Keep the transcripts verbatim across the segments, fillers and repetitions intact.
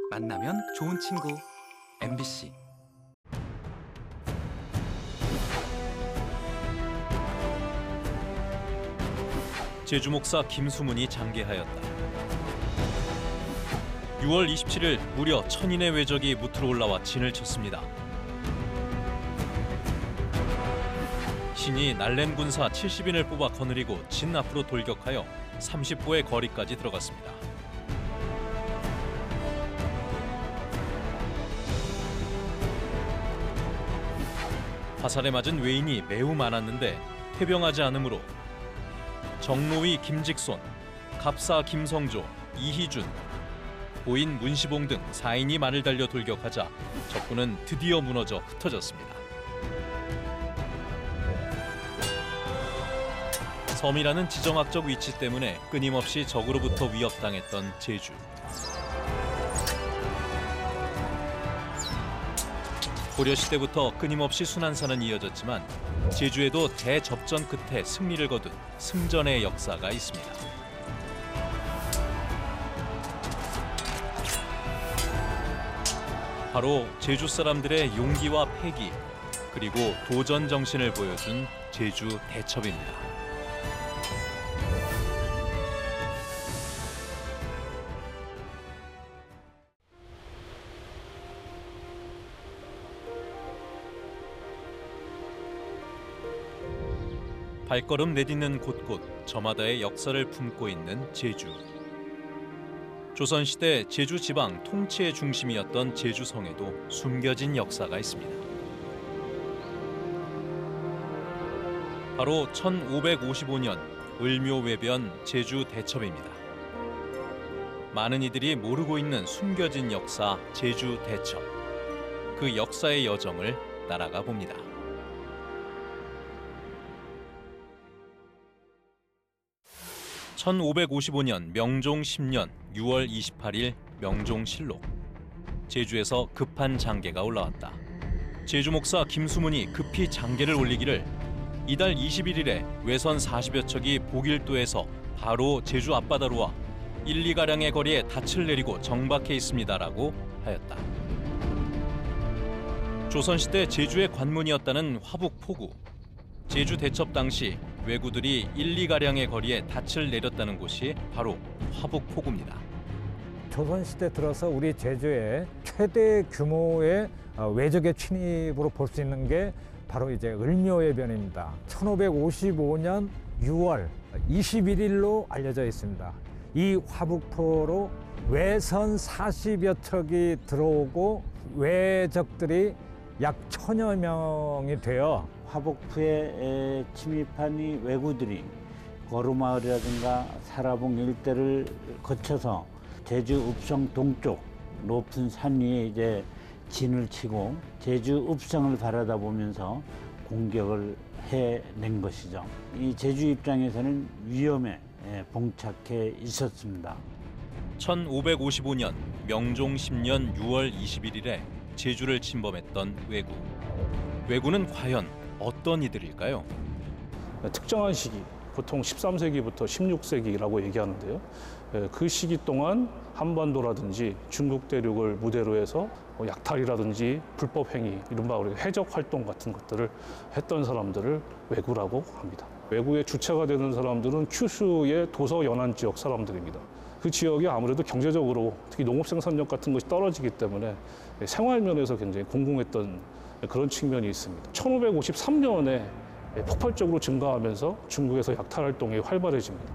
만나면 좋은 친구 엠비씨. 제주 목사 김수문이 장계하였다. 유월 이십칠일 무려 천인의 외적이 무트로 올라와 진을 쳤습니다. 신이 날랜 군사 칠십인을 뽑아 거느리고 진 앞으로 돌격하여 삼십보의 거리까지 들어갔습니다. 화살에 맞은 외인이 매우 많았는데 퇴병하지 않으므로 정노위 김직손, 갑사 김성조, 이희준, 보인 문시봉 등 사인이 말을 달려 돌격하자 적군은 드디어 무너져 흩어졌습니다. 섬이라는 지정학적 위치 때문에 끊임없이 적으로부터 위협당했던 제주. 고려시대부터 끊임없이 순환사는 이어졌지만 제주에도 대접전 끝에 승리를 거둔 승전의 역사가 있습니다. 바로 제주 사람들의 용기와 패기, 그리고 도전 정신을 보여준 제주 대첩입니다. 발걸음 내딛는 곳곳 저마다의 역사를 품고 있는 제주. 조선시대 제주 지방 통치의 중심이었던 제주성에도 숨겨진 역사가 있습니다. 바로 천오백오십오년 을묘외변 제주 대첩입니다. 많은 이들이 모르고 있는 숨겨진 역사 제주 대첩. 그 역사의 여정을 따라가 봅니다. 천오백오십오년 명종 십년 유월 이십팔일 명종실록. 제주에서 급한 장계가 올라왔다. 제주 목사 김수문이 급히 장계를 올리기를 이달 이십일일에 외선 사십여 척이 보길도에서 바로 제주 앞바다로 와 일, 이가량의 거리에 닻을 내리고 정박해 있습니다라고 하였다. 조선시대 제주의 관문이었다는 화북포구. 제주 대첩 당시 왜구들이 일, 이가량의 거리에 닻을 내렸다는 곳이 바로 화북포구입니다. 조선시대 들어서 우리 제주의 최대 규모의 외적의 침입으로 볼 수 있는 게 바로 이제 을묘해변입니다. 천오백오십오년 유월 이십일일로 알려져 있습니다. 이 화북포로 외선 사십여 척이 들어오고 외적들이 약 천여 명이 되어 화북포에 침입한 이 왜구들이 거루마을이라든가 사라봉 일대를 거쳐서 제주 읍성 동쪽 높은 산 위에 이제 진을 치고 제주 읍성을 바라다 보면서 공격을 해낸 것이죠. 이 제주 입장에서는 위험에 봉착해 있었습니다. 천오백오십오년 명종 십년 유월 이십일일에 제주를 침범했던 왜구. 왜구는 과연 어떤 이들일까요? 특정한 시기, 보통 십삼세기부터 십육세기라고 얘기하는데요. 그 시기 동안 한반도라든지 중국 대륙을 무대로 해서 약탈이라든지 불법 행위, 이른바 우리가 해적 활동 같은 것들을 했던 사람들을 왜구라고 합니다. 왜구의 주체가 되는 사람들은 큐슈의 도서 연안 지역 사람들입니다. 그 지역이 아무래도 경제적으로 특히 농업 생산력 같은 것이 떨어지기 때문에 생활 면에서 굉장히 공공했던 그런 측면이 있습니다. 천오백오십삼년에 폭발적으로 증가하면서 중국에서 약탈 활동이 활발해집니다.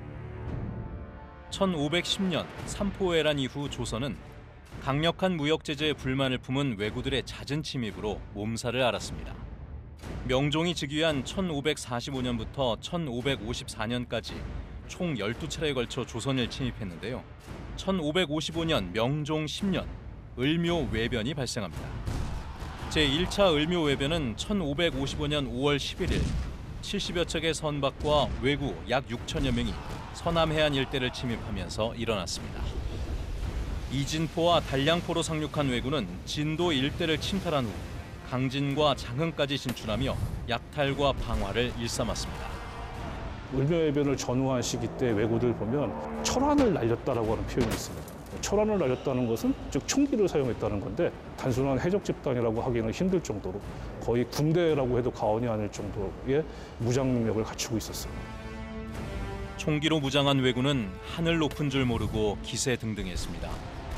천오백십년 삼포해란 이후 조선은 강력한 무역 제재에 불만을 품은 왜구들의 잦은 침입으로 몸살을 앓았습니다. 명종이 즉위한 천오백사십오년부터 천오백오십사년까지 총 열두 차례에 걸쳐 조선을 침입했는데요. 천오백오십오년 명종 십년 을묘외변이 발생합니다. 제일차 을묘외변은 천오백오십오년 오월 십일일 칠십여 척의 선박과 왜구 약 육천여 명이 서남 해안 일대를 침입하면서 일어났습니다. 이진포와 단량포로 상륙한 왜구는 진도 일대를 침탈한 후 강진과 장흥까지 진출하며 약탈과 방화를 일삼았습니다. 을묘해변을 전후한 시기 때 왜구들 보면 철환을 날렸다라고 하는 표현이 있습니다. 철안을 날렸다는 것은 즉 총기를 사용했다는 건데 단순한 해적 집단이라고 하기는 힘들 정도로 거의 군대라고 해도 과언이 아닐 정도의 무장 능력을 갖추고 있었어요. 총기로 무장한 왜군은 하늘 높은 줄 모르고 기세등등했습니다.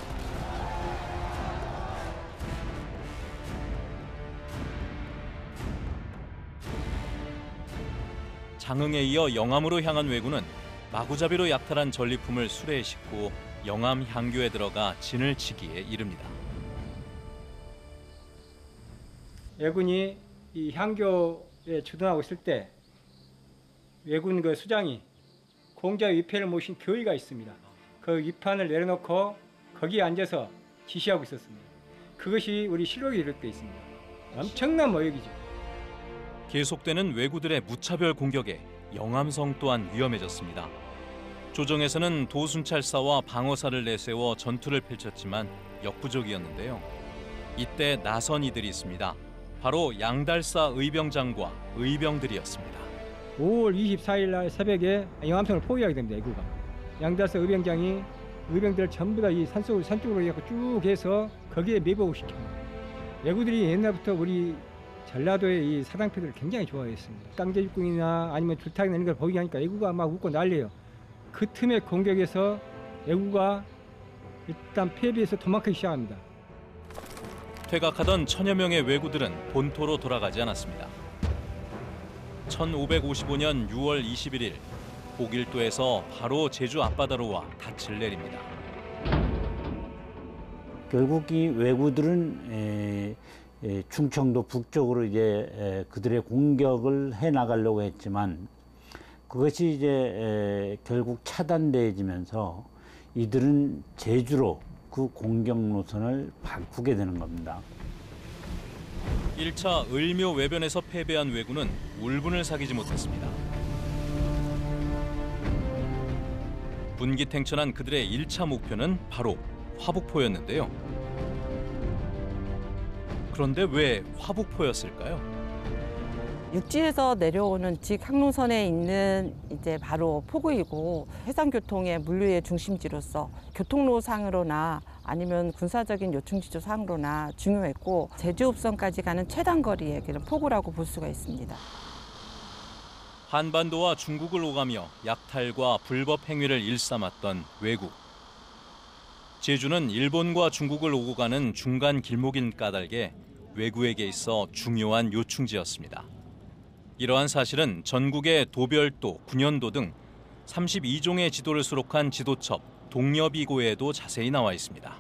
장흥에 이어 영암으로 향한 왜군은 마구잡이로 약탈한 전리품을 수레에 싣고 영암 향교에 들어가 진을 치기에 이릅니다. 왜군이 이 향교에 주둔하고 있을 때 왜군 그 수장이 공자 위패를 모신 교의가 있습니다. 그 위판을 내려놓고 거기에 앉아서 지시하고 있었습니다. 그것이 우리 실록에 이렇게 있습니다. 엄청난 모욕이죠. 계속되는 왜구들의 무차별 공격에 영암성 또한 위험해졌습니다. 조정에서는 도순찰사와 방어사를 내세워 전투를 펼쳤지만 역부족이었는데요. 이때 나선 이들이 있습니다. 바로 양달사 의병장과 의병들이었습니다. 오월 이십사일 날 새벽에 영암성을 포위하게 됩니다. 왜구가. 양달사 의병장이 의병들을 전부 다 이 산속 산쪽으로 해갖고 쭉 해서 거기에 매복을 시킵니다. 왜구들이 옛날부터 우리 전라도의 이 사당패들을 굉장히 좋아했습니다. 깡제육궁이나 아니면 줄타기 내는 걸 보이게 하니까 왜구가 막 웃고 난리예요. 그 틈에 공격해서 왜구가 일단 패배해서 도망가기 시작합니다. 퇴각하던 천여 명의 왜구들은 본토로 돌아가지 않았습니다. 천오백오십오년 유월 이십일일 고길도에서 바로 제주 앞바다로 와 닻을 내립니다. 결국 이 왜구들은 에, 에, 충청도 북쪽으로 이제 에, 그들의 공격을 해 나가려고 했지만 그것이 이제 에, 결국 차단되어지면서 이들은 제주로 그 공격 노선을 바꾸게 되는 겁니다. 일 차 을묘 외변에서 패배한 왜군은 울분을 사기지 못했습니다. 분기탱천한 그들의 일 차 목표는 바로 화북포였는데요. 그런데 왜 화북포였을까요? 육지에서 내려오는 즉 항로선에 있는 이제 바로 포구이고 해상교통의 물류의 중심지로서 교통로상으로나 아니면 군사적인 요충지조상으로나 중요했고 제주읍성까지 가는 최단 거리의 그런 포구라고 볼 수가 있습니다. 한반도와 중국을 오가며 약탈과 불법 행위를 일삼았던 왜구. 제주는 일본과 중국을 오고 가는 중간 길목인 까닭에 왜구에게 있어 중요한 요충지였습니다. 이러한 사실은 전국의 도별도, 군현도 등 삼십이 종의 지도를 수록한 지도첩 동여비고에도 자세히 나와 있습니다.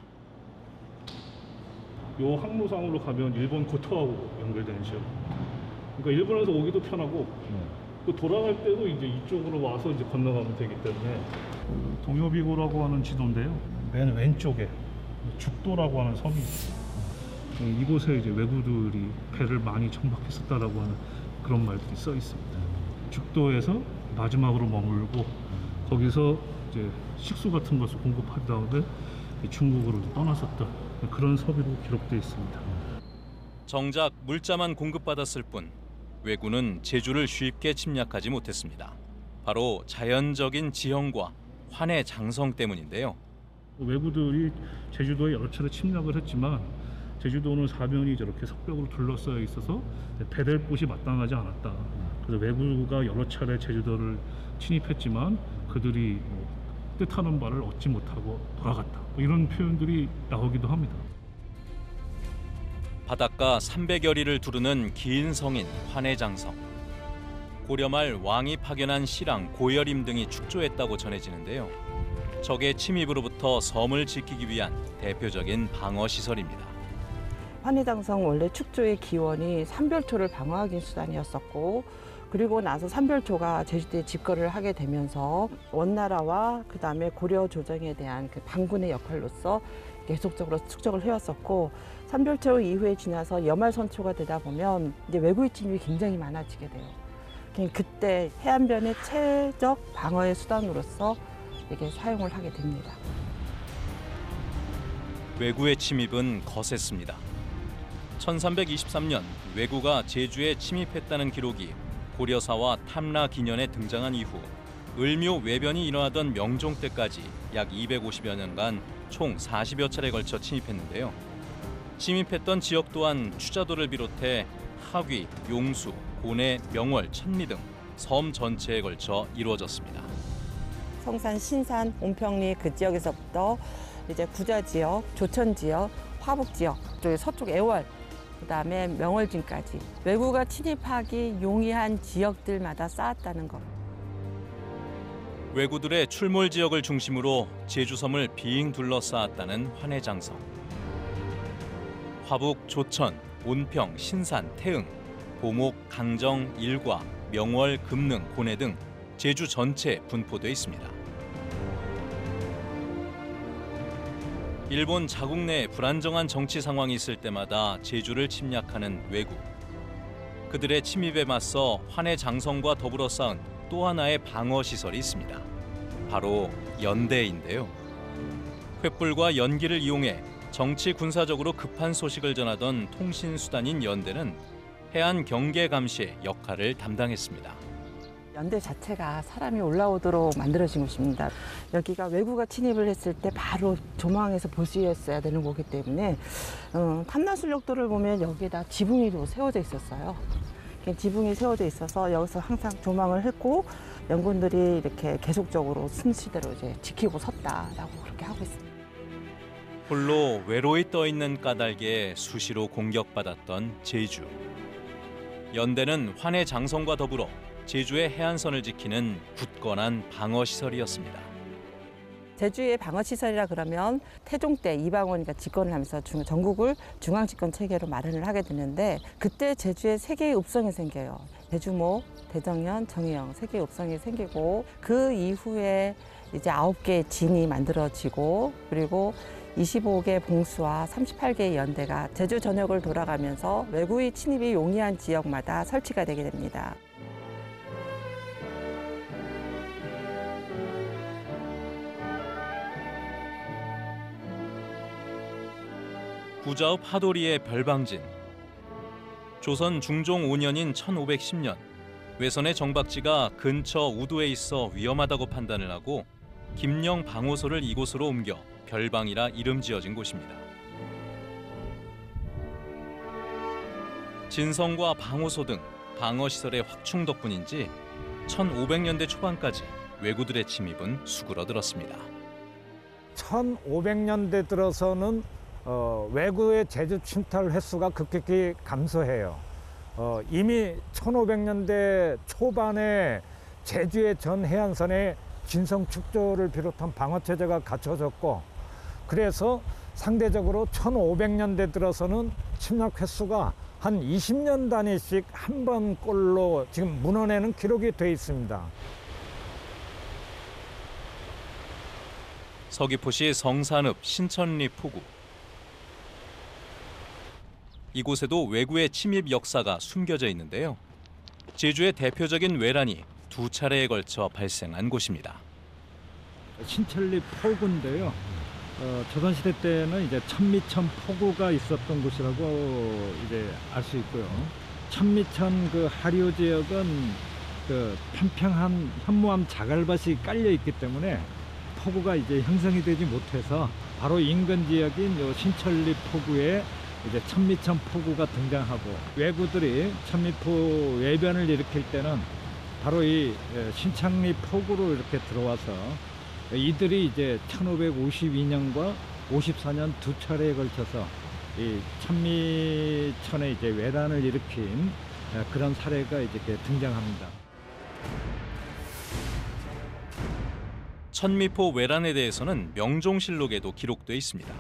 요 항로상으로 가면 일본 고토하고 연결되는 지역. 그러니까 일본에서 오기도 편하고 또 돌아갈 때도 이제 이쪽으로 와서 이제 건너가면 되기 때문에 동여비고라고 하는 지도인데요. 맨 왼쪽에 죽도라고 하는 섬이 있습니다. 이곳에 이제 왜구들이 배를 많이 정박했었다라고 하는 그런 말들이 써 있습니다. 죽도에서 마지막으로 머물고 거기서 이제 식수 같은 것을 공급한 다음에 중국으로 떠났었다. 그런 서비로 기록되어 있습니다. 정작 물자만 공급받았을 뿐 왜구는 제주를 쉽게 침략하지 못했습니다. 바로 자연적인 지형과 환의 장성 때문인데요. 왜구들이 제주도에 여러 차례 침략을 했지만 제주도는 사면이 저렇게 석벽으로 둘러싸여 있어서 배댈 곳이 마땅하지 않았다. 그래서 왜구가 여러 차례 제주도를 침입했지만 그들이 뜻하는 바를 얻지 못하고 돌아갔다. 이런 표현들이 나오기도 합니다. 바닷가 삼백여 리를 두르는 긴 성인 환해장성. 고려 말 왕이 파견한 씨랑 고여림 등이 축조했다고 전해지는데요. 적의 침입으로부터 섬을 지키기 위한 대표적인 방어 시설입니다. 환해장성 원래 축조의 기원이 삼별초를 방어하기 수단이었었고 그리고 나서 삼별초가 제주도에 집거를 하게 되면서 원나라와 그다음에 고려 조정에 대한 그 방군의 역할로서 계속적으로 축적을 해왔었고 삼별초 이후에 지나서 여말선초가 되다 보면 이제 왜구의 침입이 굉장히 많아지게 돼요. 그때 해안변의 최적 방어의 수단으로서 이게 사용을 하게 됩니다. 왜구의 침입은 거셌습니다. 천삼백이십삼 년 왜구가 제주에 침입했다는 기록이 고려사와 탐라 기년에 등장한 이후 을묘 외변이 일어나던 명종 때까지 약 이백오십여 년간 총 사십여 차례 걸쳐 침입했는데요. 침입했던 지역 또한 추자도를 비롯해 하귀, 용수, 고내, 명월, 천리 등 섬 전체에 걸쳐 이루어졌습니다. 성산, 신산, 온평리 그 지역에서부터 이제 구자 지역, 조천 지역, 화북 지역, 또 서쪽 애월, 그다음에 명월진까지 외구가 침입하기 용이한 지역들마다 쌓았다는 것. 왜구들의 출몰 지역을 중심으로 제주섬을 빙 둘러싸았다는 환해장성. 화북, 조천, 온평, 신산, 태흥, 보목, 강정, 일과, 명월, 금능, 고내 등 제주 전체에 분포돼 있습니다. 일본 자국 내 불안정한 정치 상황이 있을 때마다 제주를 침략하는 왜구. 그들의 침입에 맞서 환해장성과 더불어 쌓은 또 하나의 방어 시설이 있습니다. 바로 연대인데요. 횃불과 연기를 이용해 정치 군사적으로 급한 소식을 전하던 통신 수단인 연대는 해안 경계 감시의 역할을 담당했습니다. 연대 자체가 사람이 올라오도록 만들어진 곳입니다. 여기가 왜구가 침입을 했을 때 바로 조망해서 볼 수 있어야 되는 거기 때문에 어, 탐나술력도를 보면 여기에다 지붕이 세워져 있었어요. 지붕이 세워져 있어서 여기서 항상 조망을 했고 연군들이 이렇게 계속적으로 순시대로 이제 지키고 섰다라고 그렇게 하고 있습니다. 홀로 외로이 떠 있는 까닭에 수시로 공격받았던 제주. 연대는 환해장성과 더불어 제주의 해안선을 지키는 굳건한 방어 시설이었습니다. 제주의 방어 시설이라 그러면 태종 때 이방원이가 집권을 하면서 중, 전국을 중앙 집권 체계로 마련을 하게 되는데 그때 제주에 세 개의 읍성이 생겨요. 대주모, 대정연, 정의영 세 개의 읍성이 생기고 그 이후에 이제 아홉 개의 진이 만들어지고 그리고 이십오 개 봉수와 삼십팔 개의 연대가 제주 전역을 돌아가면서 왜구의 침입이 용이한 지역마다 설치가 되게 됩니다. 구자읍 하도리의 별방진. 조선 중종 오 년인 천오백십 년 외선의 정박지가 근처 우도에 있어 위험하다고 판단을 하고 김영 방호소를 이곳으로 옮겨 별방이라 이름 지어진 곳입니다. 진성과 방호소 등 방어시설의 확충 덕분인지 천오백 년대 초반까지 왜구들의 침입은 수그러들었습니다. 천오백 년대 들어서는 어, 왜구의 제주 침탈 횟수가 급격히 감소해요. 어, 이미 천오백 년대 초반에 제주의 전 해안선에 진성 축조를 비롯한 방어 체제가 갖춰졌고 그래서 상대적으로 천오백 년대 들어서는 침략 횟수가 한 이십 년 단위씩 한 번꼴로 지금 문헌에는 기록이 돼 있습니다. 서귀포시 성산읍 신천리 포구. 이곳에도 왜구의 침입 역사가 숨겨져 있는데요. 제주의 대표적인 왜란이 두 차례에 걸쳐 발생한 곳입니다. 신천리 포구인데요. 어, 조선시대 때는 이제 천미천 포구가 있었던 곳이라고 이제 알 수 있고요. 천미천 그 하류 지역은 그 평평한 현무암 자갈밭이 깔려 있기 때문에 포구가 이제 형성이 되지 못해서 바로 인근 지역인 요 신천리 포구에 이제 천미천 포구가 등장하고 왜구들이 천미포 외변을 일으킬 때는 바로 이 신창리 포구로 이렇게 들어와서 이들이 이제 천오백오십이 년과 오십사 년 두 차례에 걸쳐서 이 천미천에 이제 왜란을 일으킨 그런 사례가 이제 등장합니다. 천미포 왜란에 대해서는 명종실록에도 기록돼 있습니다.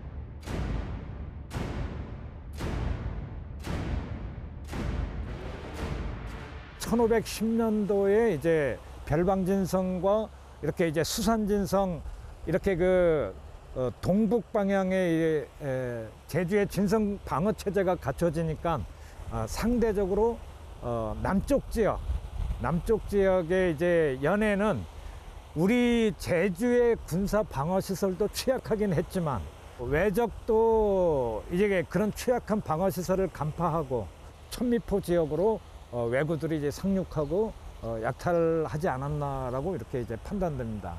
천오백십 년도에 이제 별방진성과 이렇게 이제 수산진성 이렇게 그 어, 동북 방향에 에, 제주의 진성 방어 체제가 갖춰지니까 어, 상대적으로 어, 남쪽 지역, 남쪽 지역의 이제 연해는 우리 제주의 군사 방어 시설도 취약하긴 했지만 외적도 이제 그런 취약한 방어 시설을 간파하고 천미포 지역으로 어, 왜구들이 이제 상륙하고 어, 어, 약탈하지 않았나라고 이렇게 이제 판단됩니다.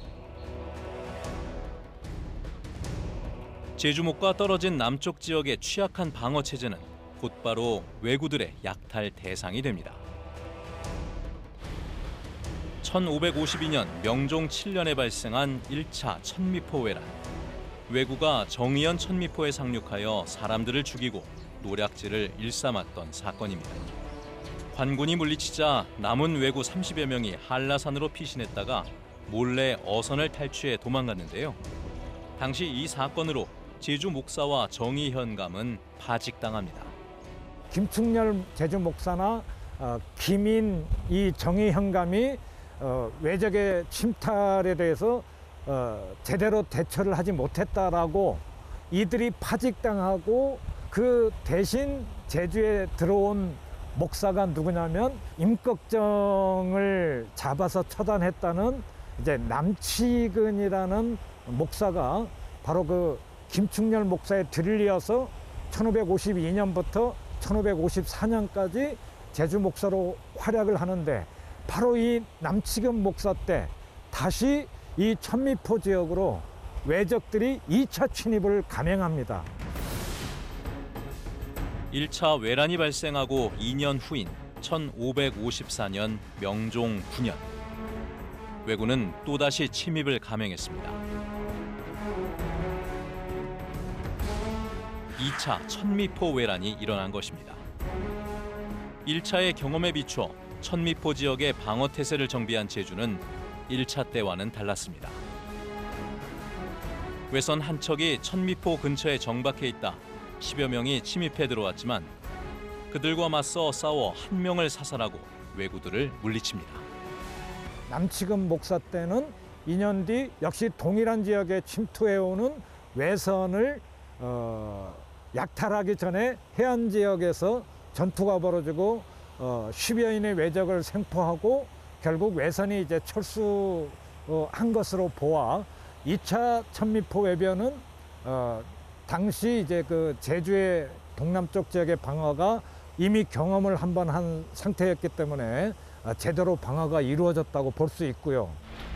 제주목과 떨어진 남쪽 지역의 취약한 방어 체제는 곧바로 왜구들의 약탈 대상이 됩니다. 천오백오십이 년 명종 칠 년에 발생한 일 차 천미포 왜란. 왜구가 정의연 천미포에 상륙하여 사람들을 죽이고 노략질을 일삼았던 사건입니다. 관군이 물리치자 남은 왜구 삼십여 명이 한라산으로 피신했다가 몰래 어선을 탈취해 도망갔는데요. 당시 이 사건으로 제주 목사와 정의현감은 파직당합니다. 김충렬 제주 목사나 어, 김인 이 정의현감이 어, 외적의 침탈에 대해서 어, 제대로 대처를 하지 못했다라고 이들이 파직당하고 그 대신 제주에 들어온 목사가 누구냐면 임꺽정을 잡아서 처단했다는 이제 남치근이라는 목사가 바로 그 김충렬 목사의 뒤를 이어서 천오백오십이 년부터 천오백오십사 년까지 제주 목사로 활약을 하는데 바로 이 남치근 목사 때 다시 이 천미포 지역으로 왜적들이 이 차 침입을 감행합니다. 일 차 왜란이 발생하고 이 년 후인 천오백오십사 년 명종 구 년. 왜구는 또다시 침입을 감행했습니다. 이 차 천미포 왜란이 일어난 것입니다. 일 차의 경험에 비춰 천미포 지역의 방어 태세를 정비한 제주는 일 차 때와는 달랐습니다. 왜선 한 척이 천미포 근처에 정박해 있다 십여 명이 침입해 들어왔지만 그들과 맞서 싸워 한 명을 사살하고 왜구들을 물리칩니다. 남치근 목사 때는 이 년 뒤 역시 동일한 지역에 침투해오는 왜선을 어, 약탈하기 전에 해안 지역에서 전투가 벌어지고 어, 십여인의 왜적을 생포하고 결국 왜선이 이제 철수한 것으로 보아 이 차 천미포 왜변은 어, 당시 이제 그 제주의 동남쪽 지역의 방어가 이미 경험을 한번 한 상태였기 때문에 제대로 방어가 이루어졌다고 볼 수 있고요.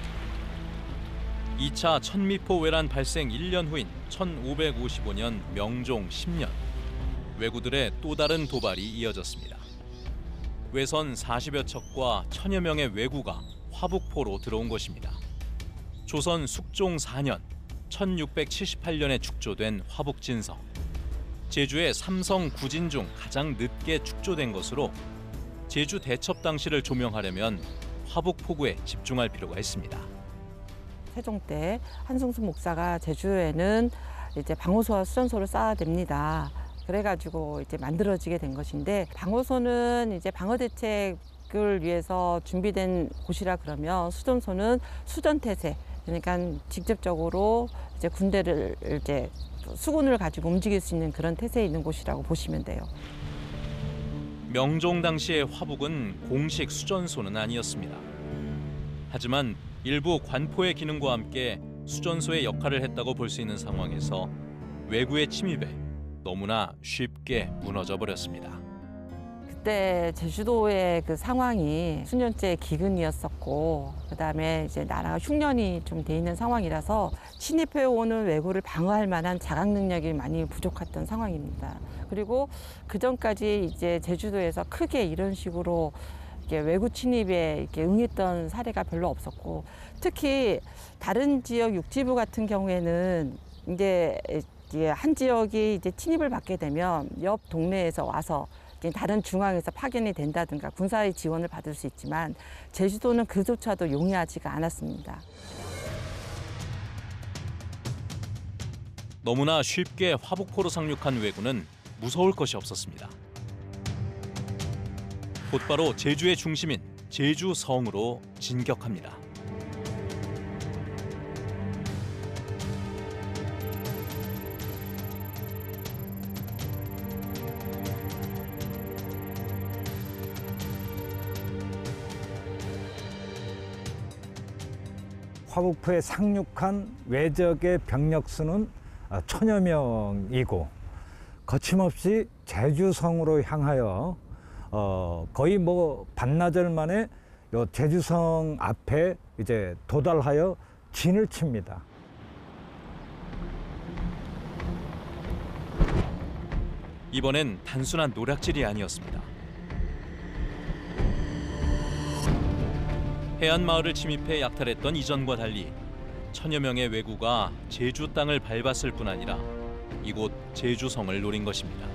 이 차 천미포 왜란 발생 일 년 후인 천오백오십오 년 명종 십 년. 왜구들의 또 다른 도발이 이어졌습니다. 왜선 사십여 척과 천여 명의 왜구가 화북포로 들어온 것입니다. 조선 숙종 사 년 천육백칠십팔 년에 축조된 화북진성. 제주의 삼성 구진 중 가장 늦게 축조된 것으로 제주 대첩 당시를 조명하려면 화북포구에 집중할 필요가 있습니다. 세종 때 한승수 목사가 제주에는 이제 방어소와 수전소를 쌓아야 됩니다. 그래가지고 이제 만들어지게 된 것인데 방어소는 이제 방어 대책을 위해서 준비된 곳이라 그러면 수전소는 수전 태세. 그러니까 직접적으로 이제 군대를 이제 수군을 가지고 움직일 수 있는 그런 태세에 있는 곳이라고 보시면 돼요. 명종 당시의 화북은 공식 수전소는 아니었습니다. 하지만 일부 관포의 기능과 함께 수전소의 역할을 했다고 볼 수 있는 상황에서 왜구의 침입에 너무나 쉽게 무너져 버렸습니다. 그때 제주도의 그 상황이 수년째 기근이었었고 그다음에 이제 나라가 흉년이 좀 돼 있는 상황이라서 침입해 오는 왜구를 방어할 만한 자각 능력이 많이 부족했던 상황입니다. 그리고 그 전까지 이제 제주도에서 크게 이런 식으로 이렇게 왜구 침입에 이렇게 응했던 사례가 별로 없었고 특히 다른 지역 육지부 같은 경우에는 이제 한 지역이 이제 침입을 받게 되면 옆 동네에서 와서 다른 중앙에서 파견이 된다든가 군사의 지원을 받을 수 있지만 제주도는 그조차도 용이하지가 않았습니다. 너무나 쉽게 화북포로 상륙한 왜구는 무서울 것이 없었습니다. 곧바로 제주의 중심인 제주성으로 진격합니다. 화북포에 상륙한 왜적의 병력 수는 천여 명이고 거침없이 제주성으로 향하여 어, 거의 뭐 반나절 만에 요 제주성 앞에 이제 도달하여 진을 칩니다. 이번엔 단순한 노략질이 아니었습니다. 해안 마을을 침입해 약탈했던 이전과 달리 천여 명의 왜구가 제주 땅을 밟았을 뿐 아니라 이곳 제주성을 노린 것입니다.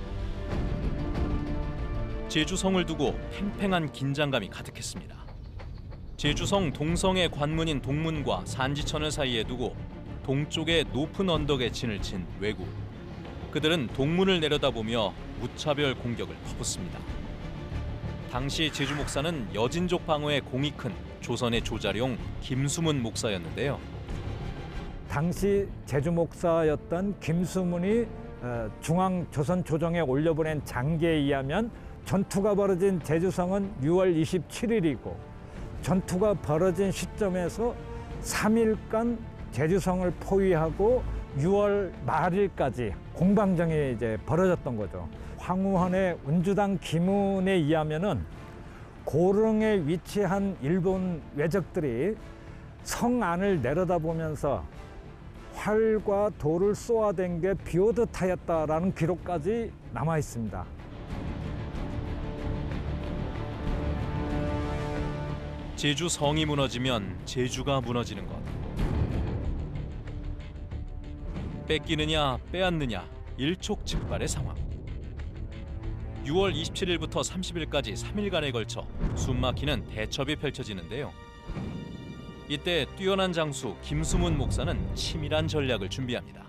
제주성을 두고 팽팽한 긴장감이 가득했습니다. 제주성 동성의 관문인 동문과 산지천을 사이에 두고 동쪽의 높은 언덕에 진을 친 왜구. 그들은 동문을 내려다보며 무차별 공격을 퍼붓습니다. 당시 제주 목사는 여진족 방어에 공이 큰 조선의 조자룡 김수문 목사였는데요. 당시 제주 목사였던 김수문이 중앙 조선 조정에 올려보낸 장계에 의하면 전투가 벌어진 제주성은 유월 이십칠일이고 전투가 벌어진 시점에서 삼 일간 제주성을 포위하고 유월 말일까지 공방전이 이제 벌어졌던 거죠. 황우헌의 운주당 기문에 의하면은 고릉에 위치한 일본 왜적들이 성 안을 내려다보면서 활과 돌을 쏘아댄 게 비오듯하였다라는 기록까지 남아 있습니다. 제주 성이 무너지면 제주가 무너지는 것. 뺏기느냐 빼앗느냐 일촉즉발의 상황. 유월 이십칠일부터 삼십일까지 삼 일간에 걸쳐 숨막히는 대첩이 펼쳐지는데요. 이때 뛰어난 장수 김수문 목사는 치밀한 전략을 준비합니다.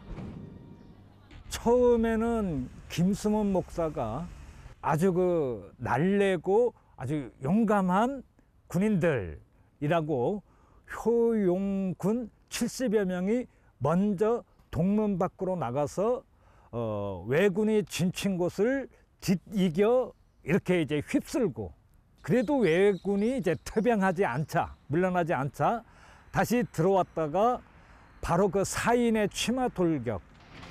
처음에는 김수문 목사가 아주 그 날래고 아주 용감한 군인들이라고 효용군 칠십여 명이 먼저 동문 밖으로 나가서 어, 왜군이 진친 곳을 뒤이겨 이렇게 이제 휩쓸고, 그래도 왜군이 이제 퇴병하지 않자, 물러나지 않자 다시 들어왔다가 바로 그 사인의 치마 돌격,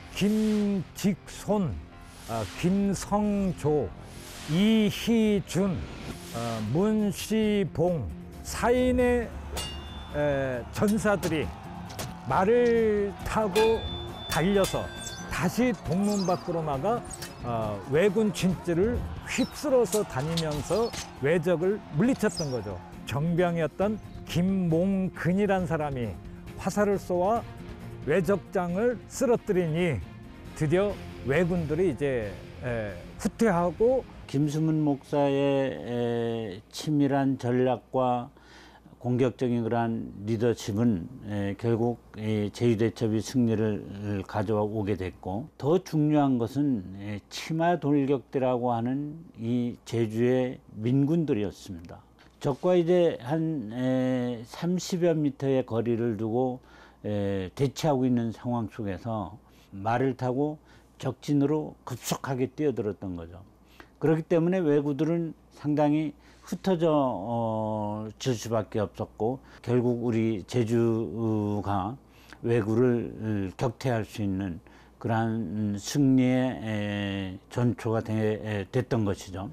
김직손, 어, 김성조, 이희준, 어, 문시봉 사인의 에, 전사들이 말을 타고 달려서 다시 동문 밖으로 나가 어, 왜군 진지를 휩쓸어서 다니면서 왜적을 물리쳤던 거죠. 정병이었던 김몽근이란 사람이 화살을 쏘아 왜적장을 쓰러뜨리니 드디어 왜군들이 이제 에, 후퇴하고, 김수문 목사의 에, 치밀한 전략과 공격적인 그러한 리더십은 에, 결국 에, 제주대첩이 승리를 가져오게 됐고, 더 중요한 것은 에, 치마 돌격대라고 하는 이 제주의 민군들이었습니다. 적과 이제 한 에, 삼십여 미터의 거리를 두고 에, 대치하고 있는 상황 속에서 말을 타고 적진으로 급속하게 뛰어들었던 거죠. 그렇기 때문에 왜구들은 상당히 흩어져 어, 질 수밖에 없었고, 결국 우리 제주가 왜구를 격퇴할 수 있는 그러한 승리의 에, 전초가 되, 에, 됐던 것이죠.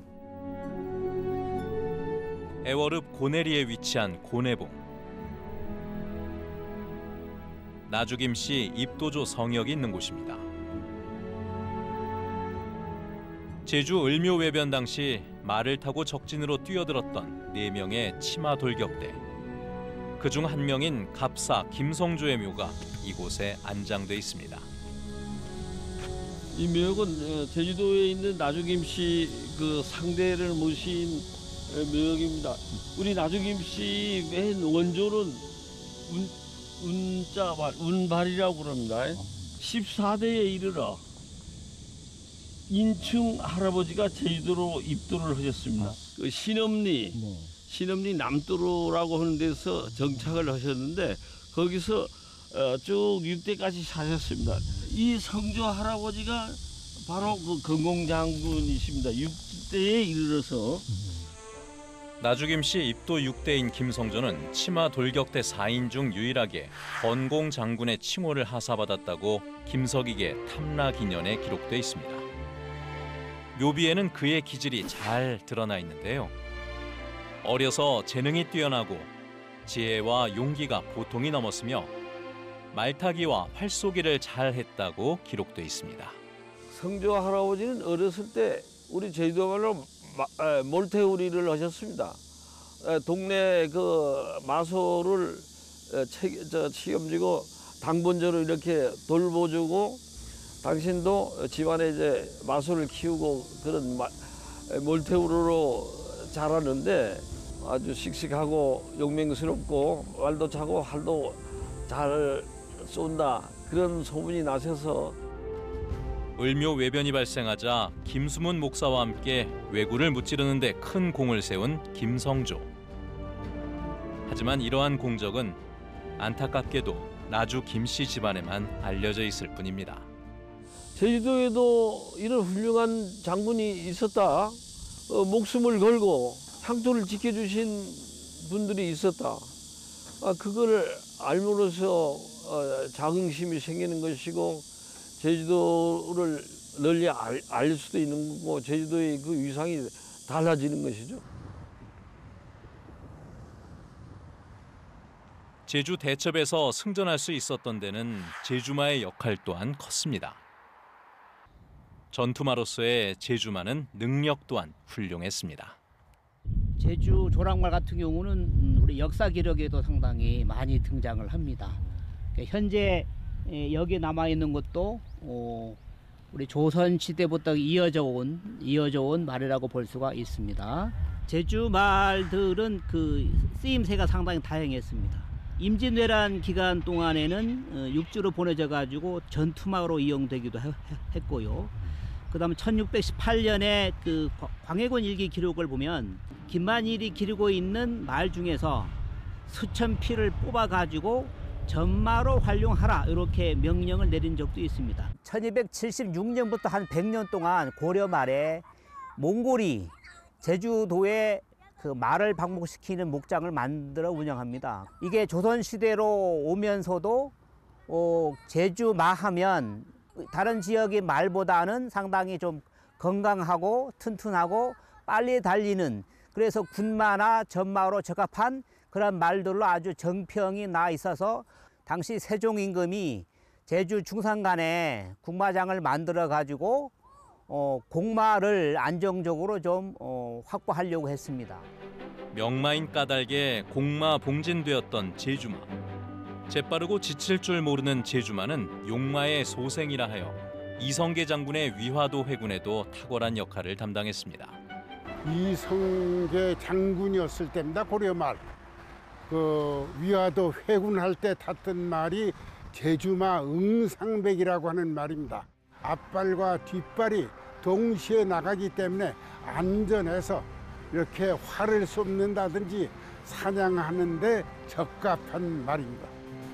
애월읍 고내리에 위치한 고내봉. 나주김씨 입도조 성역이 있는 곳입니다. 제주 을묘외변 당시 말을 타고 적진으로 뛰어들었던 네 명의 치마 돌격대. 그중 한 명인 갑사 김성조의 묘가 이곳에 안장돼 있습니다. 이 묘역은 제주도에 있는 나주김씨 그 상대를 모신 묘역입니다. 우리 나주김씨 맨 원조는 운, 운자 운발이라고 그럽니다. 십사 대에 이르러 인충 할아버지가 제주도로 입도를 하셨습니다. 그 신엄리, 네. 신엄리 남도로라고 하는 데서 정착을 하셨는데 거기서 어, 쭉 육 대까지 사셨습니다. 이 성조 할아버지가 바로 그 건공장군이십니다. 육 대에 이르러서. 나주김씨 입도 육 대인 김성조는 치마 돌격대 사 인 중 유일하게 건공 장군의 칭호를 하사받았다고 김석익의 탐라 기년에 기록돼 있습니다. 묘비에는 그의 기질이 잘 드러나 있는데요. 어려서 재능이 뛰어나고 지혜와 용기가 보통이 넘었으며 말타기와 활쏘기를 잘했다고 기록돼 있습니다. 성조 할아버지는 어렸을 때 우리 제주도말로 몰태우리를 하셨습니다. 동네 그 마소를 책임지고 당번제로 이렇게 돌보주고 당신도 집안에 이제 마소를 키우고 그런 몰태우리로 자랐는데 아주 씩씩하고 용맹스럽고 말도 차고 활도 잘 쏜다 그런 소문이 나셔서 을묘 외변이 발생하자 김수문 목사와 함께 왜구를 무찌르는 데 큰 공을 세운 김성조. 하지만 이러한 공적은 안타깝게도 나주 김씨 집안에만 알려져 있을 뿐입니다. 제주도에도 이런 훌륭한 장군이 있었다. 어, 목숨을 걸고 향토를 지켜주신 분들이 있었다. 아, 그거를 알므로써 어, 자긍심이 생기는 것이고 제주도를 널리 알, 알 수도 있는 거고 제주도의 그 위상이 달라지는 것이죠. 제주 대첩에서 승전할 수 있었던 데는 제주마의 역할 또한 컸습니다. 전투마로서의 제주마는 능력 또한 훌륭했습니다. 제주 조랑말 같은 경우는 우리 역사 기록에도 상당히 많이 등장을 합니다. 현재 여기 남아 있는 것도 우리 조선 시대부터 이어져 온 이어져 온 말이라고 볼 수가 있습니다. 제주 말들은 그 쓰임새가 상당히 다양했습니다. 임진왜란 기간 동안에는 육지로 보내져 가지고 전투마로 이용되기도 했고요. 그다음에 천육백십팔 년에 그 광해군 일기 기록을 보면 김만일이 기르고 있는 말 중에서 수천 피를 뽑아 가지고 전마로 활용하라 이렇게 명령을 내린 적도 있습니다. 천이백칠십육 년부터 한 백 년 동안 고려 말에 몽골이 제주도에 그 말을 방목시키는 목장을 만들어 운영합니다. 이게 조선 시대로 오면서도 어, 제주마 하면 다른 지역의 말보다는 상당히 좀 건강하고 튼튼하고 빨리 달리는 그래서 군마나 전마로 적합한 그런 말들로 아주 정평이 나 있어서 당시 세종 임금이 제주 중산간에 군마장을 만들어 가지고 어, 공마를 안정적으로 좀 어, 확보하려고 했습니다. 명마인 까닭에 공마 봉진되었던 제주마. 재빠르고 지칠 줄 모르는 제주마는 용마의 소생이라 하여 이성계 장군의 위화도 회군에도 탁월한 역할을 담당했습니다. 이성계 장군이었을 때입니다. 고려말. 그 위화도 회군할 때 탔던 말이 제주마 응상백이라고 하는 말입니다. 앞발과 뒷발이 동시에 나가기 때문에 안전해서 이렇게 활을 쏘는다든지 사냥하는데 적합한 말입니다.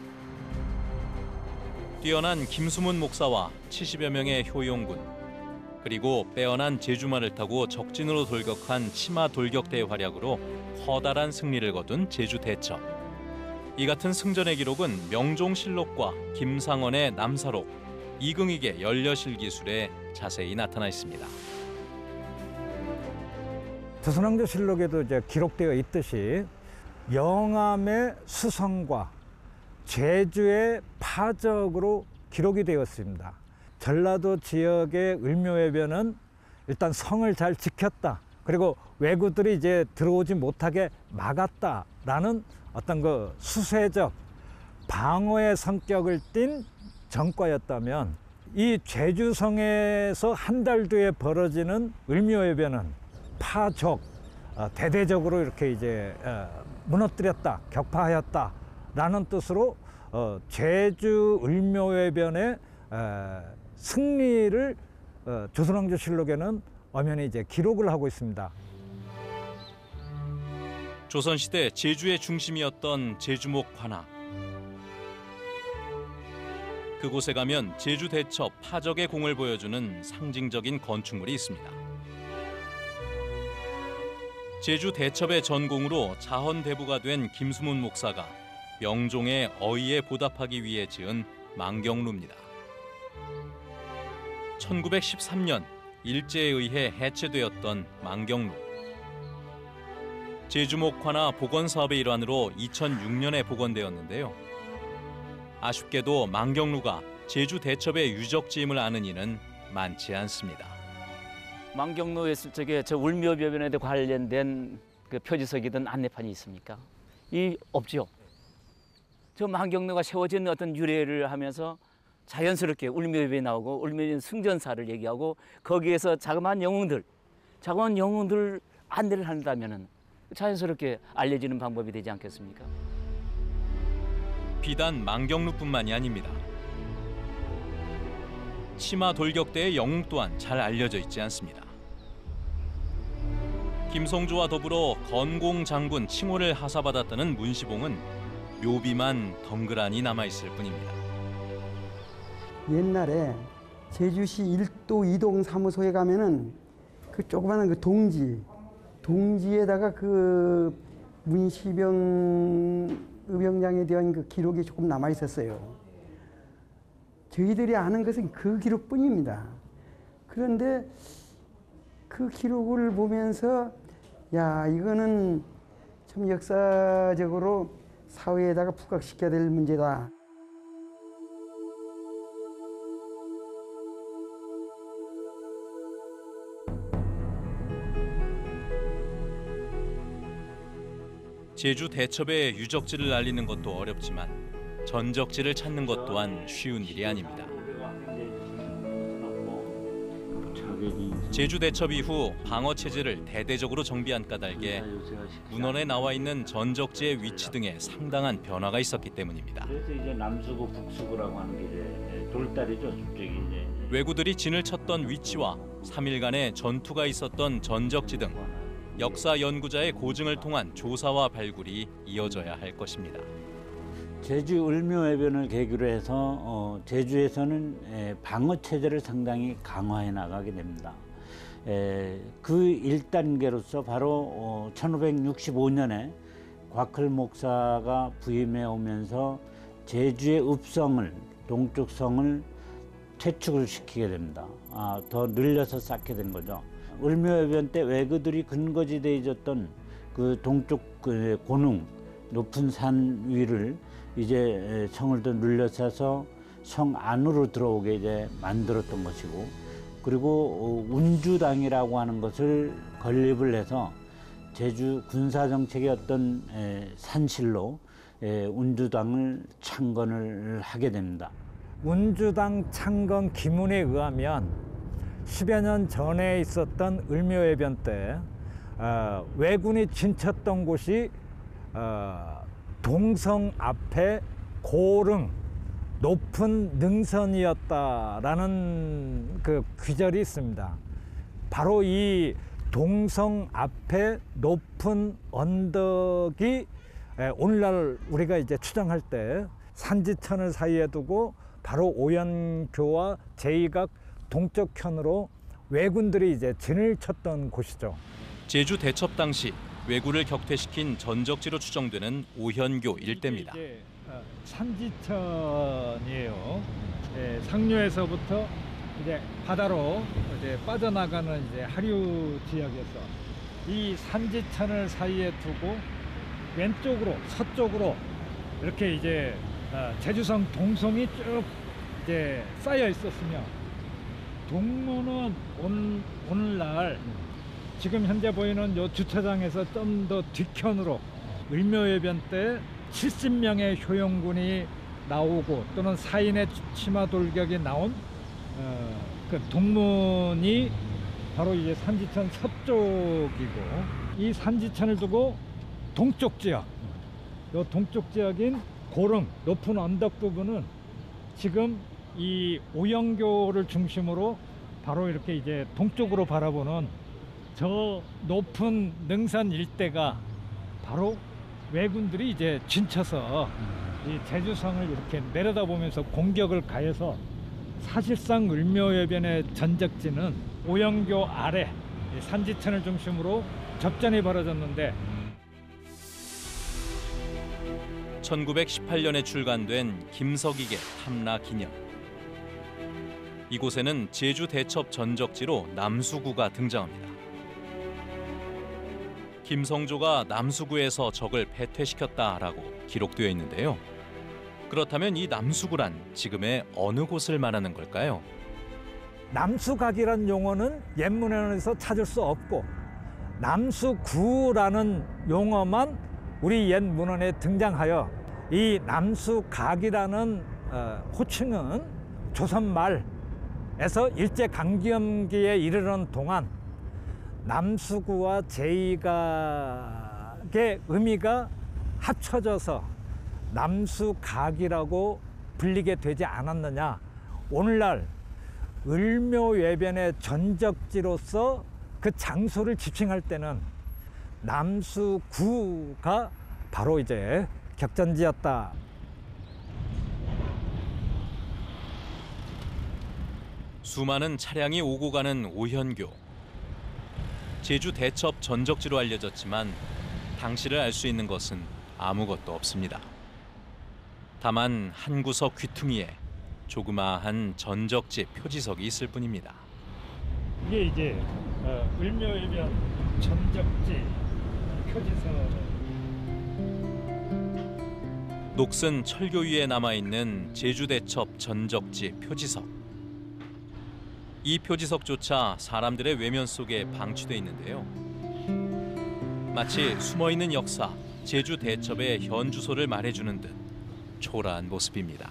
뛰어난 김수문 목사와 칠십여 명의 효용군 그리고 빼어난 제주마를 타고 적진으로 돌격한 치마 돌격대의 활약으로 커다란 승리를 거둔 제주 대첩. 이 같은 승전의 기록은 명종실록과 김상원의 남사록, 이긍익의 연려실 기술에 자세히 나타나 있습니다. 조선왕조실록에도 이제 기록되어 있듯이 영암의 수성과 제주의 파적으로 기록이 되었습니다. 전라도 지역의 을묘해변은 일단 성을 잘 지켰다. 그리고 왜구들이 이제 들어오지 못하게 막았다라는 어떤 그 수세적 방어의 성격을 띤 전과였다면 이 제주성에서 한 달 뒤에 벌어지는 을묘해변은 파적, 어, 대대적으로 이렇게 이제 어, 무너뜨렸다, 격파하였다라는 뜻으로 어, 제주 을묘해변의 어, 승리를 어, 조선왕조실록에는 엄연히 이제 기록을 하고 있습니다. 조선시대 제주의 중심이었던 제주목 관악. 그곳에 가면 제주 대첩 파적의 공을 보여주는 상징적인 건축물이 있습니다. 제주 대첩의 전공으로 자헌대부가 된 김수문 목사가 명종의 어의에 보답하기 위해 지은 망경루입니다. 천구백십삼 년 일제에 의해 해체되었던 망경루. 제주목화나 복원 사업의 일환으로 이천육 년에 복원되었는데요. 아쉽게도 망경루가 제주 대첩의 유적지임을 아는 이는 많지 않습니다. 망경루에 있을 적에 저 울묘변에 관련된 그 표지석이든 안내판이 있습니까? 이 없죠. 저 망경루가 세워진 어떤 유래를 하면서 자연스럽게 울묘변이 나오고 울묘변 승전사를 얘기하고 거기에서 자그마한 영웅들, 자그마한 영웅들 안내를 한다면은 자연스럽게 알려지는 방법이 되지 않겠습니까? 비단 망경루뿐만이 아닙니다. 치마 돌격대의 영웅 또한 잘 알려져 있지 않습니다. 김성조와 더불어 건공 장군 칭호를 하사받았다는 문시봉은 묘비만 덩그라니 남아있을 뿐입니다. 옛날에 제주시 일도 이동 사무소에 가면은 그 조그마한 그 동지, 동지에다가 그 문시병 의병장에 대한 그 기록이 조금 남아 있었어요. 저희들이 아는 것은 그 기록뿐입니다. 그런데 그 기록을 보면서 야, 이거는 참 역사적으로 사회에다가 부각시켜야 될 문제다. 제주 대첩의 유적지를 알리는 것도 어렵지만 전적지를 찾는 것 또한 쉬운 일이 아닙니다. 제주 대첩 이후 방어 체제를 대대적으로 정비한 까닭에 문헌에 나와 있는 전적지의 위치 등에 상당한 변화가 있었기 때문입니다. 그래서 이제 남수구, 북수구라고 하는 게 이제 돌다리죠, 저쪽이 이제. 왜구들이 진을 쳤던 위치와 삼 일간의 전투가 있었던 전적지 등 역사 연구자의 고증을 통한 조사와 발굴이 이어져야 할 것입니다. 제주 을묘해변을 계기로 해서 어, 제주에서는 에, 방어 체제를 상당히 강화해 나가게 됩니다. 에, 그 일 단계로서 바로 어, 천오백육십오 년에 곽클 목사가 부임해 오면서 제주의 읍성을, 동쪽 성을 퇴축을 시키게 됩니다. 아, 더 늘려서 쌓게 된 거죠. 을묘해변 때 왜그들이 근거지대에 있었던 그 동쪽 그 고능, 높은 산 위를 이제 성을 더 늘려서서 성 안으로 들어오게 이제 만들었던 것이고, 그리고 운주당이라고 하는 것을 건립을 해서 제주 군사정책의 어떤 산실로 운주당을 창건을 하게 됩니다. 운주당 창건 기문에 의하면 십여 년 전에 있었던 을묘해변 때 어, 왜군이 진쳤던 곳이 어, 동성 앞에 고릉 높은 능선이었다라는 그 귀절이 있습니다. 바로 이 동성 앞에 높은 언덕이 오늘날 우리가 이제 추정할 때 산지천을 사이에 두고 바로 오연교와 제이각 동쪽편으로 왜군들이 이제 진을 쳤던 곳이죠. 제주 대첩 당시 왜구를 격퇴시킨 전적지로 추정되는 오현교 일대입니다. 이게 산지천이에요. 예, 상류에서부터 이제 바다로 이제 빠져나가는 이제 하류 지역에서 이 산지천을 사이에 두고 왼쪽으로 서쪽으로 이렇게 이제 제주성 동성이 쭉 이제 쌓여 있었으며, 동문은 오늘, 오늘날 지금 현재 보이는 요 주차장에서 좀 더 뒤편으로 을묘해변 때 칠십 명의 효용군이 나오고 또는 사인의 치마 돌격이 나온 어, 그 동문이 바로 이제 산지천 서쪽이고, 이 산지천을 두고 동쪽 지역, 요 동쪽 지역인 고릉 높은 언덕 부분은 지금 이 오영교를 중심으로 바로 이렇게 이제 동쪽으로 바라보는 저 높은 능선 일대가 바로 왜군들이 이제 진쳐서 이 제주성을 이렇게 내려다보면서 공격을 가해서 사실상 을묘해변의 전적지는 오영교 아래 산지천을 중심으로 접전이 벌어졌는데, 천구백십팔 년에 출간된 김석익의 탐라 기념. 이곳에는 제주 대첩 전적지로 남수구가 등장합니다. 김성조가 남수구에서 적을 패퇴시켰다라고 기록되어 있는데요. 그렇다면 이 남수구란 지금의 어느 곳을 말하는 걸까요? 남수각이라는 용어는 옛문헌에서 찾을 수 없고 남수구라는 용어만 우리 옛문헌에 등장하여 이 남수각이라는 어, 호칭은 조선 말에서 일제강점기에 이르는 동안 남수구와 제이각의 의미가 합쳐져서 남수각이라고 불리게 되지 않았느냐. 오늘날 을묘외변의 전적지로서 그 장소를 지칭할 때는 남수구가 바로 이제 격전지였다. 수많은 차량이 오고 가는 오현교. 제주 대첩 전적지로 알려졌지만 당시를 알 수 있는 것은 아무것도 없습니다. 다만 한 구석 귀퉁이에 조그마한 전적지 표지석이 있을 뿐입니다. 이게 이제 어, 을묘외변 전적지 표지석. 녹슨 철교 위에 남아있는 제주 대첩 전적지 표지석. 이 표지석조차 사람들의 외면 속에 방치돼 있는데요. 마치 숨어있는 역사, 제주 대첩의 현 주소를 말해주는 듯 초라한 모습입니다.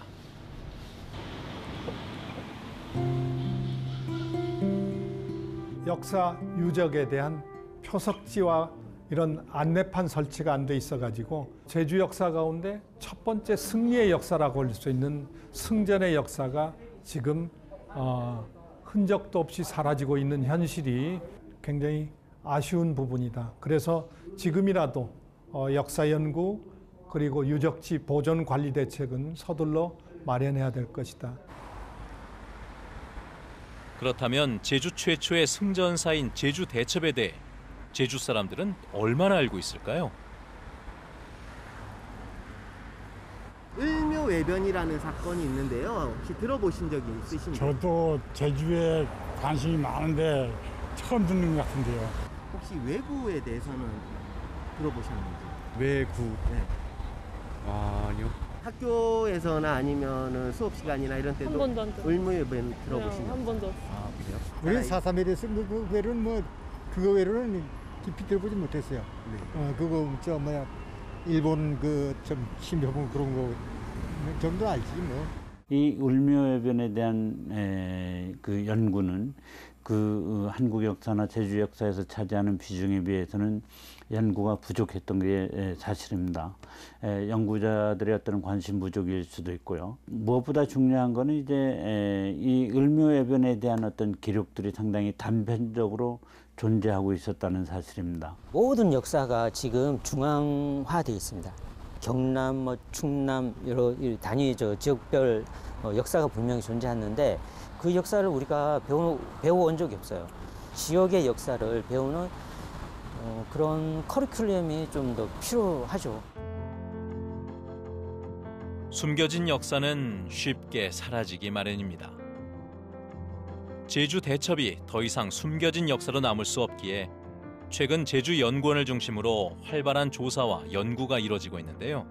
역사 유적에 대한 표석지와 이런 안내판 설치가 안 돼 있어가지고 제주 역사 가운데 첫 번째 승리의 역사라고 할 수 있는 승전의 역사가 지금 어, 흔적도 없이 사라지고 있는 현실이 굉장히 아쉬운 부분이다. 그래서 지금이라도 어, 역사 연구 그리고 유적지 보존 관리 대책은 서둘러 마련해야 될 것이다. 그렇다면 제주 최초의 승전사인 제주 대첩에 대해 제주 사람들은 얼마나 알고 있을까요? 을묘외변이라는 사건이 있는데요. 혹시 들어보신 적이 있으신가요? 저도 제주에 관심이 많은데 처음 듣는 것 같은데요. 혹시 외구에 대해서는 들어보셨는지? 외구? 네. 아, 아니요. 학교에서나 아니면 수업 시간이나 이런 때도 한 번도 안 들어봤어요. 을묘외변 들어보신 적? 한 번도 없어요. 아, 그래요? 우리 사삼에 대해서 그 외로는 뭐 그거 외로는 깊이 들어보지 못했어요. 네. 어, 그거 저 뭐야 일본 그 좀 신병 그런 거 정도 알지 뭐. 이 을묘외변에 대한 에, 그 연구는 그 어, 한국 역사나 제주 역사에서 차지하는 비중에 비해서는 연구가 부족했던 게 에, 사실입니다. 에, 연구자들의 어떤 관심 부족일 수도 있고요. 무엇보다 중요한 거는 이제 에, 이 을묘외변에 대한 어떤 기록들이 상당히 단편적으로 존재하고 있었다는 사실입니다. 모든 역사가 지금 중앙화되어 있습니다. 경남, 뭐 충남 여러 단위 저 지역별 어, 역사가 분명히 존재하는데 그 역사를 우리가 배우 배워온 적이 없어요. 지역의 역사를 배우는 어, 그런 커리큘럼이 좀 더 필요하죠. 숨겨진 역사는 쉽게 사라지기 마련입니다. 제주 대첩이 더 이상 숨겨진 역사로 남을 수 없기에 최근 제주연구원을 중심으로 활발한 조사와 연구가 이뤄지고 있는데요.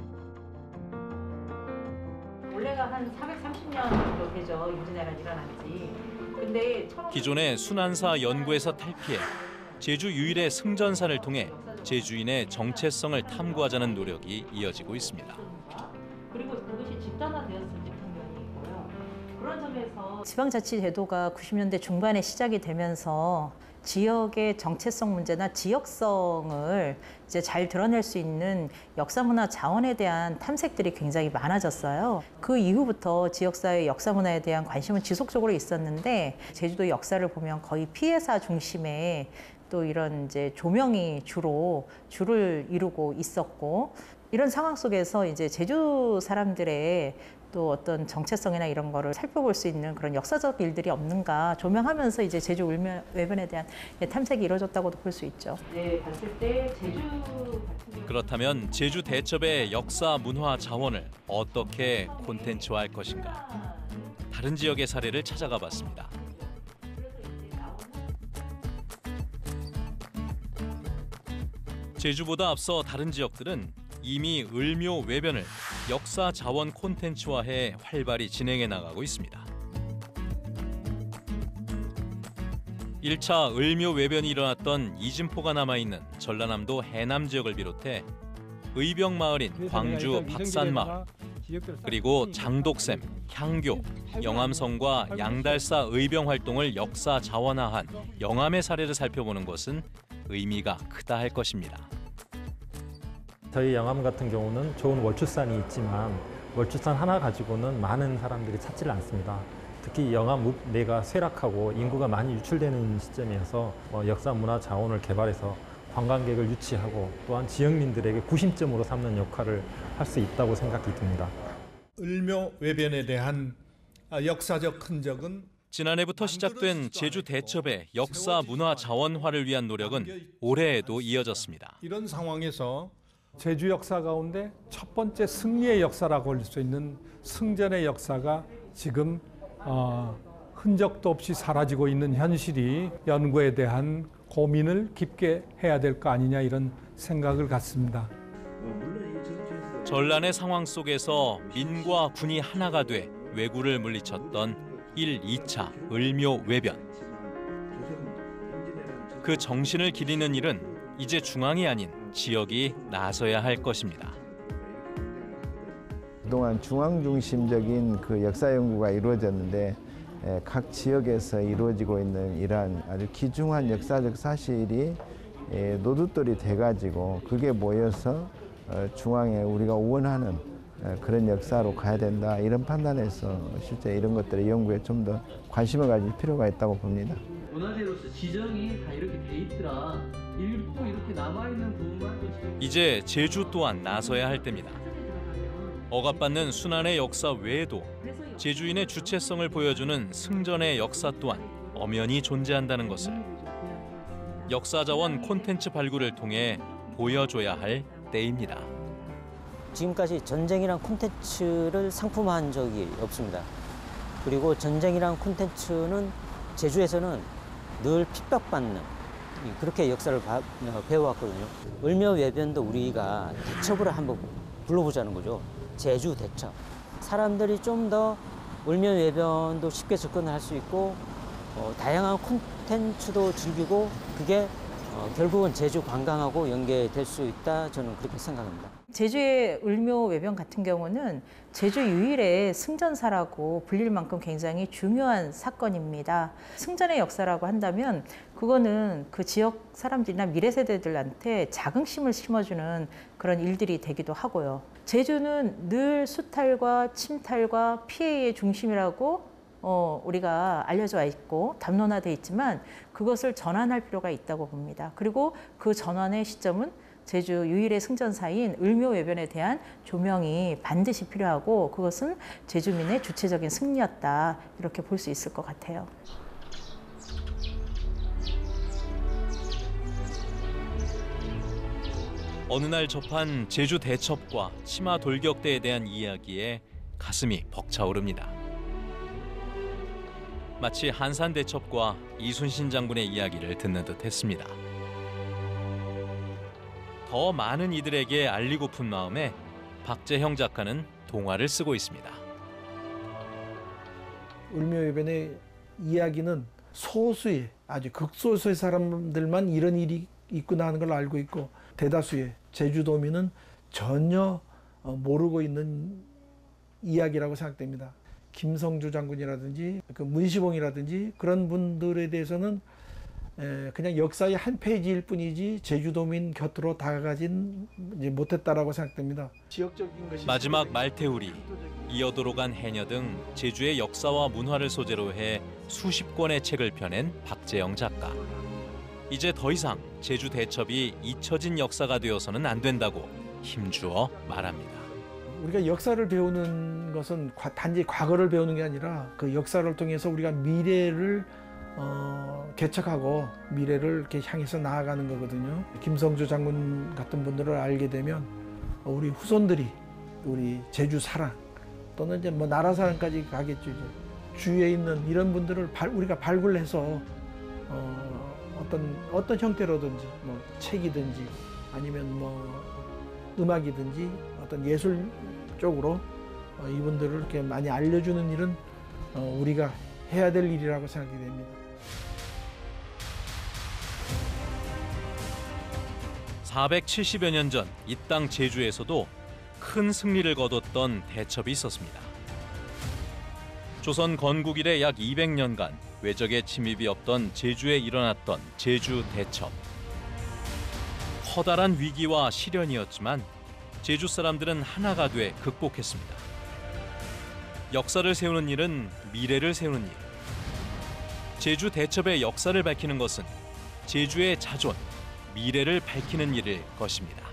원래가 한 사백삼십 년 정도 되죠. 임진왜란 일어난 지. 근데 기존의 순환사 연구에서 탈피해 제주 유일의 승전사를 통해 제주인의 정체성을 탐구하자는 노력이 이어지고 있습니다. 그리고 그것이 집단화되었을 때 분명히 있고요. 그런 점에서 지방자치제도가 구십 년대 중반에 시작이 되면서 지역의 정체성 문제나 지역성을 이제 잘 드러낼 수 있는 역사문화 자원에 대한 탐색들이 굉장히 많아졌어요. 그 이후부터 지역사회 역사문화에 대한 관심은 지속적으로 있었는데 제주도 역사를 보면 거의 피해사 중심의 또 이런 이제 조명이 주로 주를 이루고 있었고 이런 상황 속에서 이제 제주 사람들의 또 어떤 정체성이나 이런 거를 살펴볼 수 있는 그런 역사적 일들이 없는가 조명하면서 이제 제주 을묘외변에 대한 탐색이 이루어졌다고도 볼 수 있죠. 네, 봤을 때 제주 같은 경우 그렇다면 제주 대첩의 역사 문화 자원을 어떻게 콘텐츠화할 것인가? 다른 지역의 사례를 찾아가 봤습니다. 제주보다 앞서 다른 지역들은 이미 을묘 외변을 역사 자원 콘텐츠화해 활발히 진행해 나가고 있습니다. 일 차 을묘 외변이 일어났던 이진포가 남아있는 전라남도 해남 지역을 비롯해 의병 마을인 광주 박산마을, 그리고 장독샘, 향교, 영암성과 양달사 의병 활동을 역사 자원화한 영암의 사례를 살펴보는 것은 의미가 크다 할 것입니다. 저희 영암 같은 경우는 좋은 월출산이 있지만 월출산 하나 가지고는 많은 사람들이 찾지를 않습니다. 특히 영암 내가 쇠락하고 인구가 많이 유출되는 시점이어서 역사 문화 자원을 개발해서 관광객을 유치하고 또한 지역민들에게 구심점으로 삼는 역할을 할 수 있다고 생각이 듭니다. 을묘 외변에 대한 역사적 흔적은 지난해부터 시작된 제주 대첩의 역사 문화 자원화를 위한 노력은 올해에도 이어졌습니다. 이런 상황에서 제주 역사 가운데 첫 번째 승리의 역사라고 할 수 있는 승전의 역사가 지금 어, 흔적도 없이 사라지고 있는 현실이 연구에 대한 고민을 깊게 해야 될 거 아니냐 이런 생각을 갖습니다. 전란의 상황 속에서 민과 군이 하나가 돼 왜구를 물리쳤던 일, 이 차 을묘 외변. 그 정신을 기리는 일은 이제 중앙이 아닌 지역이 나서야 할 것입니다. 그동안 중앙 중심적인 그 역사 연구가 이루어졌는데 각 지역에서 이루어지고 있는 이러한 아주 귀중한 역사적 사실이 노둣돌이 돼가지고 그게 모여서 중앙에 우리가 원하는 그런 역사로 가야 된다 이런 판단에서 실제 이런 것들의 연구에 좀 더 관심을 가질 필요가 있다고 봅니다. 문화재로서 지정이 다 이렇게 돼 있더라. 일부 이렇게 남아있는 부분만 또 지정... 이제 제주 또한 나서야 할 때입니다. 억압받는 순환의 역사 외에도 제주인의 주체성을 보여주는 승전의 역사 또한 엄연히 존재한다는 것을 역사자원 콘텐츠 발굴을 통해 보여줘야 할 때입니다. 지금까지 전쟁이란 콘텐츠를 상품화한 적이 없습니다. 그리고 전쟁이란 콘텐츠는 제주에서는 늘 핍박받는 그렇게 역사를 바, 배워왔거든요. 을묘 외변도 우리가 대첩으로 한번 불러보자는 거죠. 제주 대첩. 사람들이 좀 더 을묘 외변도 쉽게 접근을 할 수 있고 어, 다양한 콘텐츠도 즐기고 그게 어, 결국은 제주 관광하고 연계될 수 있다 저는 그렇게 생각합니다. 제주의 을묘 외변 같은 경우는 제주 유일의 승전사라고 불릴 만큼 굉장히 중요한 사건입니다. 승전의 역사라고 한다면 그거는 그 지역 사람들이나 미래 세대들한테 자긍심을 심어주는 그런 일들이 되기도 하고요. 제주는 늘 수탈과 침탈과 피해의 중심이라고 어, 우리가 알려져 있고 담론화돼 있지만 그것을 전환할 필요가 있다고 봅니다. 그리고 그 전환의 시점은 제주 유일의 승전사인 을묘 외변에 대한 조명이 반드시 필요하고 그것은 제주민의 주체적인 승리였다 이렇게 볼 수 있을 것 같아요. 어느 날 접한 제주 대첩과 치마 돌격대에 대한 이야기에 가슴이 벅차오릅니다. 마치 한산 대첩과 이순신 장군의 이야기를 듣는 듯했습니다. 더 많은 이들에게 알리고픈 마음에 박재형 작가는 동화를 쓰고 있습니다. 을묘 외변의 이야기는 소수의 아주 극소수의 사람들만 이런 일이 있구나 하는 걸 알고 있고 대다수의 제주도민은 전혀 모르고 있는 이야기라고 생각됩니다. 김성주 장군이라든지 그 문시봉이라든지 그런 분들에 대해서는 그냥 역사의 한 페이지일 뿐이지 제주도민 곁으로 다가가진 못했다라고 생각됩니다. 지역적인 것이 마지막 말태우리, 이어도로 간 해녀 등 제주의 역사와 문화를 소재로 해 수십 권의 책을 펴낸 박재영 작가. 이제 더 이상 제주 대첩이 잊혀진 역사가 되어서는 안 된다고 힘주어 말합니다. 우리가 역사를 배우는 것은 단지 과거를 배우는 게 아니라 그 역사를 통해서 우리가 미래를 어, 개척하고 미래를 이렇게 향해서 나아가는 거거든요. 김성주 장군 같은 분들을 알게 되면 우리 후손들이 우리 제주 사랑 또는 이제 뭐 나라 사랑까지 가겠죠. 이제. 주위에 있는 이런 분들을 발, 우리가 발굴해서 어, 어떤 어떤 형태로든지 뭐 책이든지 아니면 뭐 음악이든지 어떤 예술 쪽으로 어, 이분들을 이렇게 많이 알려주는 일은 어, 우리가 해야 될 일이라고 생각이 됩니다. 사백칠십여 년 전 이 땅 제주에서도 큰 승리를 거뒀던 대첩이 있었습니다. 조선 건국 이래 약 이백 년간 외적의 침입이 없던 제주에 일어났던 제주 대첩. 커다란 위기와 시련이었지만 제주 사람들은 하나가 돼 극복했습니다. 역사를 세우는 일은 미래를 세우는 일. 제주 대첩의 역사를 밝히는 것은 제주의 자존, 미래를 밝히는 일일 것입니다.